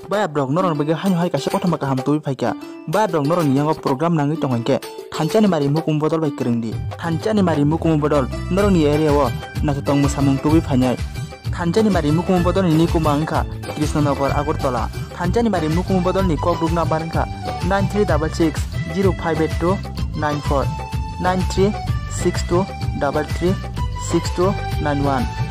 Bayar brok norong bagi hanyo hai kasih kota maka ham tubi faika. Bayar brok norong yang program nangi tongon ke. Thancani mari mukum bodol bai kerengdi. Thancani mari mukum bodol norong ni area wo nak tong musamung tubi fanyai. Thancani mari mukum bodol ni kumangka Krishnanagar Agartala. Thancani mari mukum bodol ni kok rugna barangka 9366 0582 94 9362 33 6291.